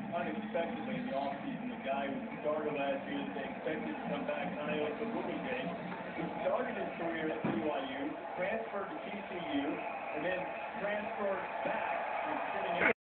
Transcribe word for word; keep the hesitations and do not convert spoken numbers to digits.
unexpectedly in the offseason. The guy who started last year that they expected to come back, Kayosa Bumate, who started his career at B Y U, transferred to T C U, and then transferred back and sitting in